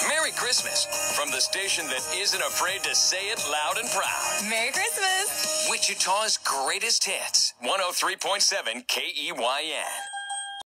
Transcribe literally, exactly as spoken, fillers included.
Merry Christmas from the station that isn't afraid to say it loud and proud. Merry Christmas. Wichita's greatest hits, one oh three point seven K E Y N.